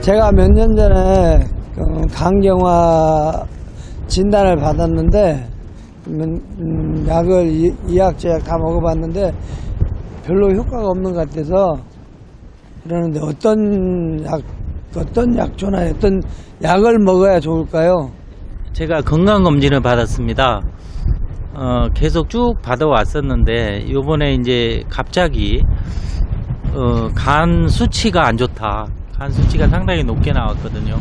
제가 몇 년 전에 간경화 진단을 받았는데 약을 이약제약 다 먹어봤는데 별로 효과가 없는 것 같아서 그러는데 어떤 약초나 어떤 약을 먹어야 좋을까요? 제가 건강검진을 받았습니다. 계속 쭉 받아왔었는데 요번에 이제 갑자기 간 수치가 안 좋다. 간 수치가 상당히 높게 나왔거든요.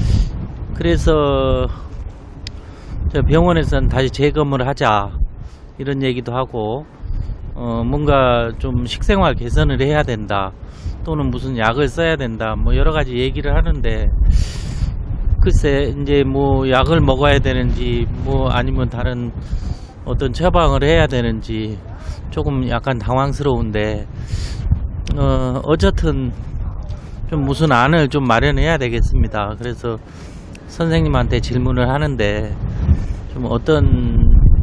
그래서 저 병원에서는 다시 재검을 하자 이런 얘기도 하고 뭔가 좀 식생활 개선을 해야 된다, 또는 무슨 약을 써야 된다, 뭐 여러 가지 얘기를 하는데, 글쎄 이제 뭐 약을 먹어야 되는지 뭐 아니면 다른 어떤 처방을 해야 되는지 조금 약간 당황스러운데, 어쨌든 좀 무슨 안을 좀 마련해야 되겠습니다. 그래서 선생님한테 질문을 하는데 좀 어떤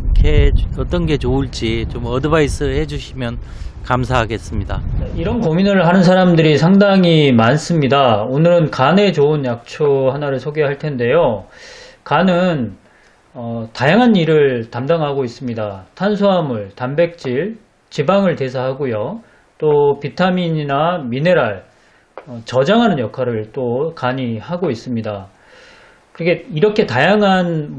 게 좋을지 좀 어드바이스 해주시면 감사하겠습니다. 이런 고민을 하는 사람들이 상당히 많습니다. 오늘은 간에 좋은 약초 하나를 소개할 텐데요. 간은 다양한 일을 담당하고 있습니다. 탄수화물, 단백질, 지방을 대사하고요. 또 비타민이나 미네랄 저장하는 역할을 또 간이 하고 있습니다. 그게 이렇게 다양한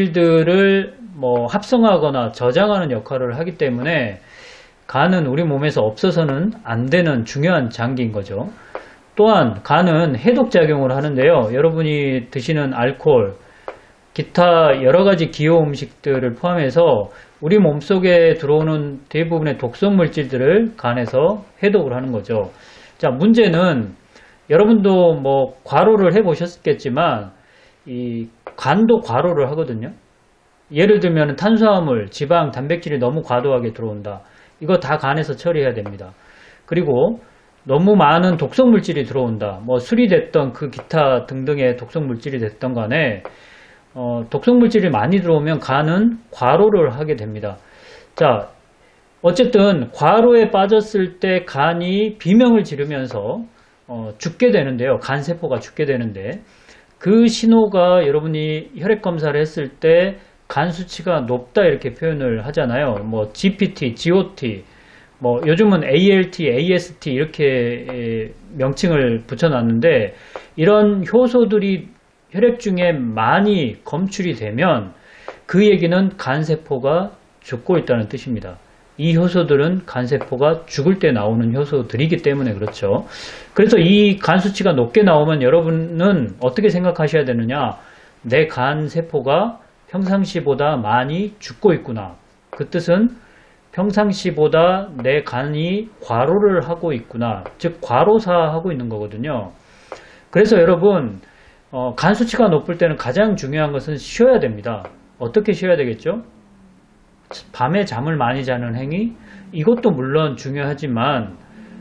물질들을 합성하거나 저장하는 역할을 하기 때문에 간은 우리 몸에서 없어서는 안 되는 중요한 장기인 거죠. 또한 간은 해독작용을 하는데요. 여러분이 드시는 알코올, 기타 여러 가지 기호 음식들을 포함해서 우리 몸속에 들어오는 대부분의 독성 물질들을 간에서 해독을 하는 거죠. 자, 문제는 여러분도 과로를 해 보셨겠지만 이 간도 과로를 하거든요. 예를 들면 탄수화물, 지방, 단백질이 너무 과도하게 들어온다. 이거 다 간에서 처리해야 됩니다. 그리고 너무 많은 독성 물질이 들어온다. 술이 됐던 그 기타 등등의 독성 물질이 됐던 간에 독성 물질이 많이 들어오면 간은 과로를 하게 됩니다. 자, 어쨌든 과로에 빠졌을 때 간이 비명을 지르면서 죽게 되는데요. 간세포가 죽게 되는데, 그 신호가 여러분이 혈액 검사를 했을 때 간 수치가 높다 이렇게 표현을 하잖아요. GPT, GOT, 요즘은 ALT, AST 이렇게 명칭을 붙여놨는데, 이런 효소들이 혈액 중에 많이 검출이 되면 그 얘기는 간세포가 죽고 있다는 뜻입니다. 이 효소들은 간세포가 죽을 때 나오는 효소들이기 때문에 그렇죠. 그래서 이 간 수치가 높게 나오면 여러분은 어떻게 생각하셔야 되느냐? 내 간세포가 평상시보다 많이 죽고 있구나. 그 뜻은 평상시보다 내 간이 과로를 하고 있구나. 즉 과로사하고 있는 거거든요. 그래서 여러분 간 수치가 높을 때는 가장 중요한 것은 쉬어야 됩니다. 어떻게 쉬어야 되겠죠? 밤에 잠을 많이 자는 행위, 이것도 물론 중요하지만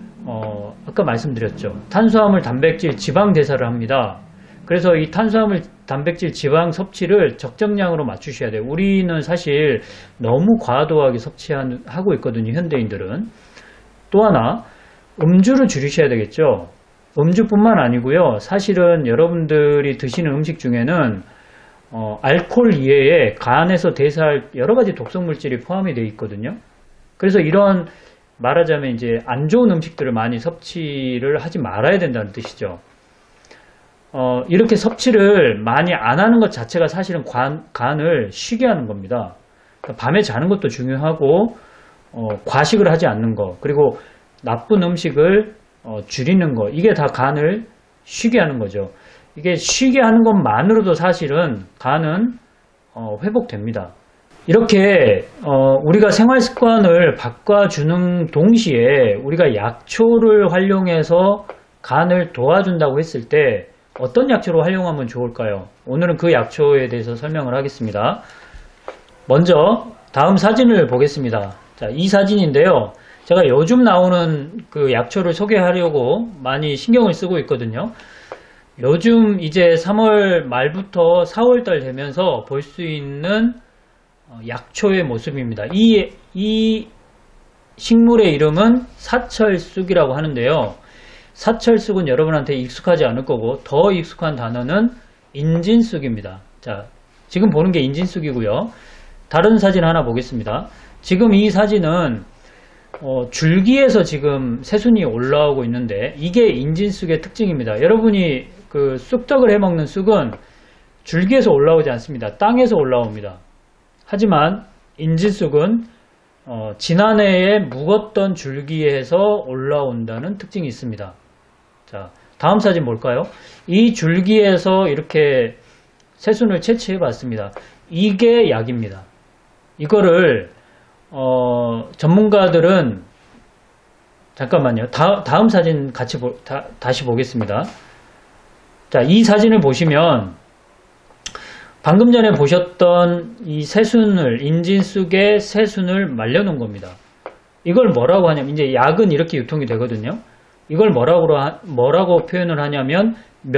아까 말씀드렸죠. 탄수화물, 단백질, 지방 대사를 합니다. 그래서 이 탄수화물, 단백질, 지방 섭취를 적정량으로 맞추셔야 돼요. 우리는 사실 너무 과도하게 섭취하고 있거든요, 현대인들은. 또 하나, 음주를 줄이셔야 되겠죠. 음주뿐만 아니고요. 사실은 여러분들이 드시는 음식 중에는 알코올 이외에 간에서 대사할 여러 가지 독성 물질이 포함이 되어 있거든요. 그래서 이런 말하자면 이제 안 좋은 음식들을 많이 섭취를 하지 말아야 된다는 뜻이죠. 이렇게 섭취를 많이 안 하는 것 자체가 사실은 간을 쉬게 하는 겁니다. 그러니까 밤에 자는 것도 중요하고 과식을 하지 않는 거, 그리고 나쁜 음식을 줄이는 거, 이게 다 간을 쉬게 하는 거죠. 이게 쉬게 하는 것만으로도 사실은 간은 회복됩니다. 이렇게 우리가 생활 습관을 바꿔주는 동시에 우리가 약초를 활용해서 간을 도와준다고 했을 때 어떤 약초로 활용하면 좋을까요? 오늘은 그 약초에 대해서 설명을 하겠습니다. 먼저 다음 사진을 보겠습니다. 자, 이 사진인데요. 제가 요즘 나오는 그 약초를 소개하려고 많이 신경을 쓰고 있거든요. 요즘 이제 3월 말부터 4월달 되면서 볼 수 있는 약초의 모습입니다. 이 식물의 이름은 사철쑥이라고 하는데요. 사철쑥은 여러분한테 익숙하지 않을 거고 더 익숙한 단어는 인진쑥입니다. 자, 지금 보는 게 인진쑥이고요. 다른 사진 하나 보겠습니다. 지금 이 사진은 줄기에서 지금 새순이 올라오고 있는데 이게 인진쑥의 특징입니다. 여러분이 그 쑥떡을 해먹는 쑥은 줄기에서 올라오지 않습니다. 땅에서 올라옵니다. 하지만 인진쑥은 지난해에 묵었던 줄기에서 올라온다는 특징이 있습니다. 자, 다음 사진 볼까요? 이 줄기에서 이렇게 새순을 채취해 봤습니다. 이게 약입니다. 이거를 전문가들은 잠깐만요. 다음 사진 같이 다시 보겠습니다. 자, 이 사진을 보시면 방금 전에 보셨던 이 새순을 인진쑥의 새순을 말려놓은 겁니다. 이걸 뭐라고 하냐면 이제 약은 이렇게 유통이 되거든요. 이걸 뭐라고 표현을 하냐면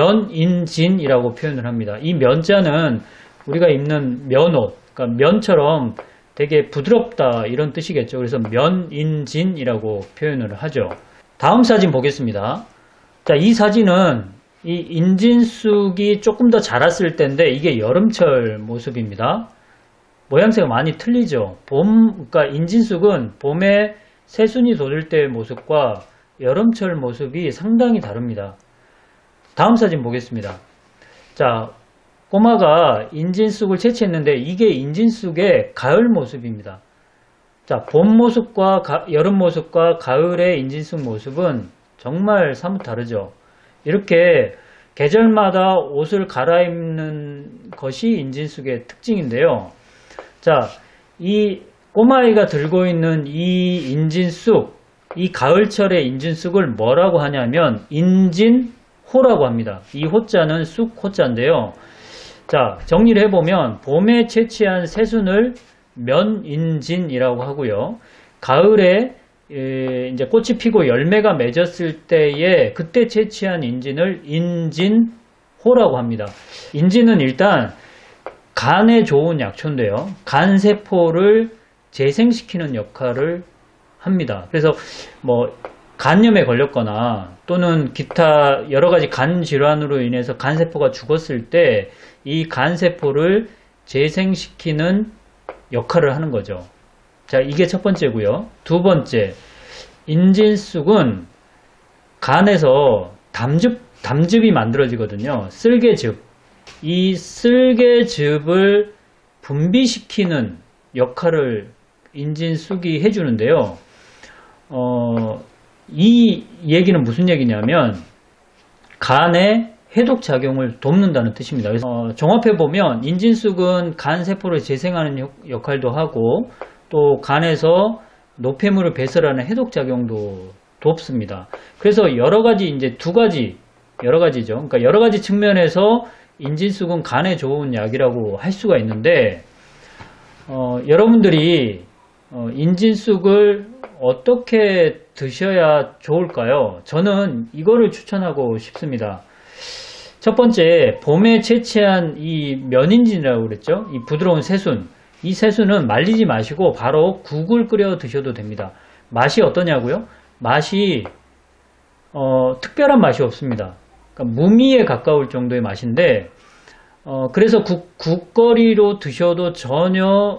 면인진이라고 표현을 합니다. 이 면자는 우리가 입는 면옷, 그러니까 면처럼 되게 부드럽다 이런 뜻이겠죠. 그래서 면인진이라고 표현을 하죠. 다음 사진 보겠습니다. 자, 이 사진은 이 인진쑥이 조금 더 자랐을 때인데 이게 여름철 모습입니다. 모양새가 많이 틀리죠. 그러니까 인진쑥은 봄에 새순이 돋을 때의 모습과 여름철 모습이 상당히 다릅니다. 다음 사진 보겠습니다. 자, 꼬마가 인진쑥을 채취했는데 이게 인진쑥의 가을 모습입니다. 자, 봄 모습과 여름 모습과 가을의 인진쑥 모습은 정말 사뭇 다르죠. 이렇게 계절마다 옷을 갈아입는 것이 인진쑥의 특징인데요. 자, 이 꼬마아이가 들고 있는 이 인진쑥, 이 가을철의 인진쑥을 뭐라고 하냐면 인진호라고 합니다. 이 호자는 쑥 호자인데요. 자, 정리를 해보면 봄에 채취한 새순을 면인진이라고 하고요. 가을에 이제 꽃이 피고 열매가 맺었을 때에 그때 채취한 인진을 인진호라고 합니다. 인진은 일단 간에 좋은 약초인데요. 간세포를 재생시키는 역할을 합니다. 그래서 뭐 간염에 걸렸거나 또는 기타 여러 가지 간 질환으로 인해서 간세포가 죽었을 때 이 간세포를 재생시키는 역할을 하는 거죠. 자, 이게 첫 번째고요. 두 번째, 인진쑥은 간에서 담즙이 만들어지거든요. 쓸개즙. 이 쓸개즙을 분비시키는 역할을 인진쑥이 해주는데요. 이 얘기는 무슨 얘기냐면 간의 해독작용을 돕는다는 뜻입니다. 그래서 종합해보면 인진쑥은 간세포를 재생하는 역할도 하고 또 간에서 노폐물을 배설하는 해독작용도 돕습니다. 그래서 여러가지 이제 여러가지죠. 그러니까 여러가지 측면에서 인진쑥은 간에 좋은 약이라고 할 수가 있는데 여러분들이 인진쑥을 어떻게 드셔야 좋을까요? 저는 이거를 추천하고 싶습니다. 첫 번째, 봄에 채취한 이 면인진이라고 그랬죠? 이 부드러운 새순. 이 새순은 말리지 마시고 바로 국을 끓여 드셔도 됩니다. 맛이 어떠냐고요? 맛이 특별한 맛이 없습니다. 그러니까 무미에 가까울 정도의 맛인데 그래서 국거리로 드셔도 전혀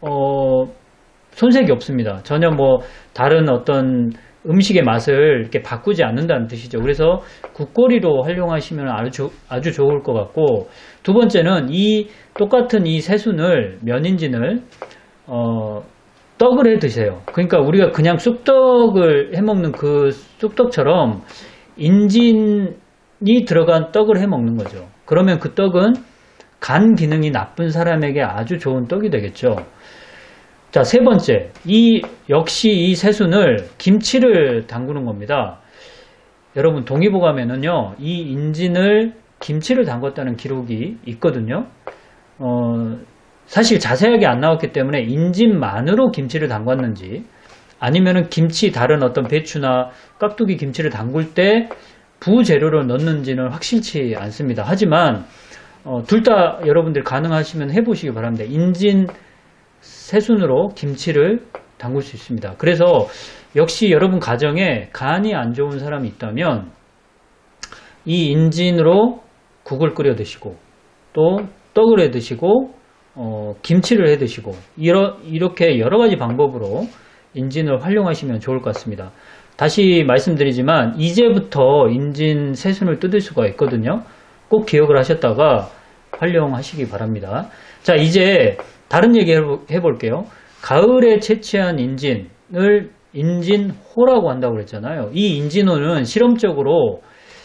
손색이 없습니다. 전혀 뭐 다른 어떤 음식의 맛을 이렇게 바꾸지 않는다는 뜻이죠. 그래서 국거리로 활용하시면 아주 좋을 것 같고, 두 번째는 이 똑같은 이 새순을 면인진을 떡을 해 드세요. 그러니까 우리가 그냥 쑥떡을 해 먹는 그 쑥떡처럼 인진이 들어간 떡을 해 먹는 거죠. 그러면 그 떡은 간 기능이 나쁜 사람에게 아주 좋은 떡이 되겠죠. 자, 세 번째, 역시 이 새순을 김치를 담그는 겁니다. 여러분 동의보감에는요, 이 인진을 김치를 담궜다는 기록이 있거든요. 사실 자세하게 안 나왔기 때문에 인진만으로 김치를 담궜는지 아니면은 김치 다른 어떤 배추나 깍두기 김치를 담글 때 부재료를 넣는지는 확실치 않습니다. 하지만 둘 다 여러분들 가능하시면 해보시기 바랍니다. 인진 새순으로 김치를 담글 수 있습니다. 그래서 역시 여러분 가정에 간이 안 좋은 사람이 있다면 이 인진으로 국을 끓여 드시고 또 떡을 해 드시고 김치를 해 드시고 이렇게 여러 가지 방법으로 인진을 활용하시면 좋을 것 같습니다. 다시 말씀드리지만 이제부터 인진 새순을 뜯을 수가 있거든요. 꼭 기억을 하셨다가 활용하시기 바랍니다. 자, 이제 다른 얘기 해볼게요. 가을에 채취한 인진을 인진호라고 한다고 그랬잖아요. 이 인진호는 실험적으로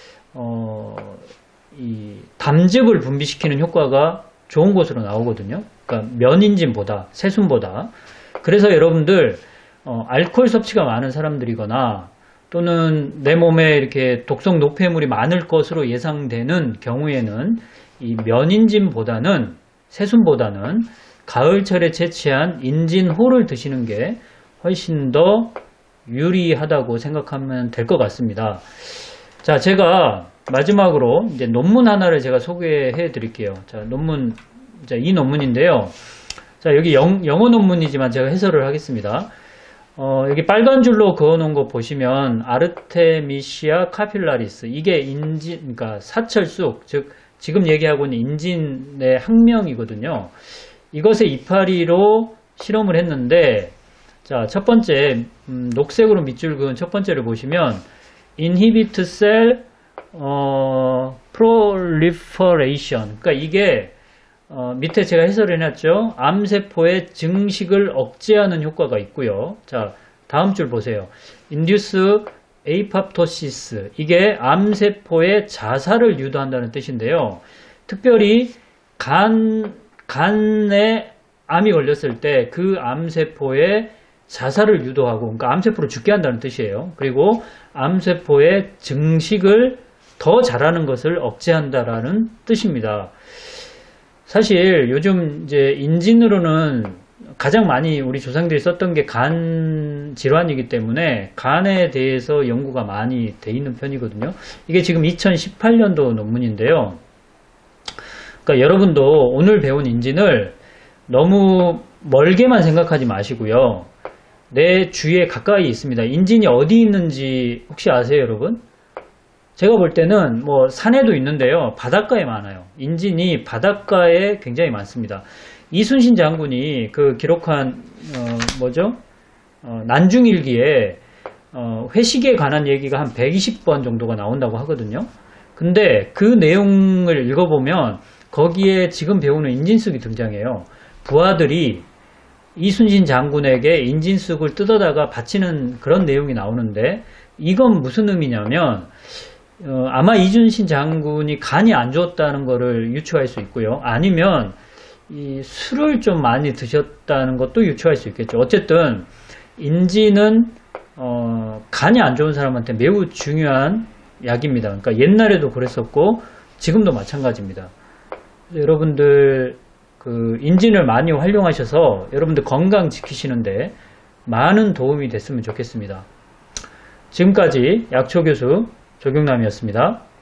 이 담즙을 분비시키는 효과가 좋은 것으로 나오거든요. 그러니까 면인진보다 새순보다. 그래서 여러분들 알코올 섭취가 많은 사람들이거나 또는 내 몸에 이렇게 독성 노폐물이 많을 것으로 예상되는 경우에는 이 면인진보다는 새순보다는 가을철에 채취한 인진호를 드시는 게 훨씬 더 유리하다고 생각하면 될 것 같습니다. 자, 제가 마지막으로 이제 논문 하나를 제가 소개해 드릴게요. 자, 이 논문인데요. 자, 여기 영어 논문이지만 제가 해설을 하겠습니다. 여기 빨간 줄로 그어 놓은 거 보시면 아르테미시아 카필라리스, 이게 그러니까 사철쑥, 즉 지금 얘기하고 있는 인진의 학명이거든요. 이것의 이파리로 실험을 했는데, 자, 첫 번째 녹색으로 밑줄 그은 첫 번째를 보시면 inhibit cell proliferation, 그러니까 이게 밑에 제가 해설을 해놨죠. 암세포의 증식을 억제하는 효과가 있고요. 자, 다음 줄 보세요. induce apoptosis, 이게 암세포의 자살을 유도한다는 뜻인데요. 특별히 간에 암이 걸렸을 때 그 암세포의 자살을 유도하고, 그러니까 암세포를 죽게 한다는 뜻이에요. 그리고 암세포의 증식을 더 잘하는 것을 억제한다라는 뜻입니다. 사실 요즘 이제 인진으로는 가장 많이 우리 조상들이 썼던 게 간 질환이기 때문에 간에 대해서 연구가 많이 돼 있는 편이거든요. 이게 지금 2018년도 논문인데요. 그러니까 여러분도 오늘 배운 인진을 너무 멀게만 생각하지 마시고요. 내 주위에 가까이 있습니다. 인진이 어디 있는지 혹시 아세요, 여러분? 제가 볼 때는 뭐 산에도 있는데요. 바닷가에 많아요. 인진이 바닷가에 굉장히 많습니다. 이순신 장군이 그 기록한 난중일기에 회식에 관한 얘기가 한 120번 정도가 나온다고 하거든요. 근데 그 내용을 읽어보면 거기에 지금 배우는 인진쑥이 등장해요. 부하들이 이순신 장군에게 인진쑥을 뜯어다가 바치는 그런 내용이 나오는데, 이건 무슨 의미냐면 아마 이순신 장군이 간이 안 좋았다는 것을 유추할 수 있고요. 아니면 이 술을 좀 많이 드셨다는 것도 유추할 수 있겠죠. 어쨌든 인진은 간이 안 좋은 사람한테 매우 중요한 약입니다. 그러니까 옛날에도 그랬었고 지금도 마찬가지입니다. 여러분들 그 인진을 많이 활용하셔서 여러분들 건강 지키시는데 많은 도움이 됐으면 좋겠습니다. 지금까지 약초교수 조경남이었습니다.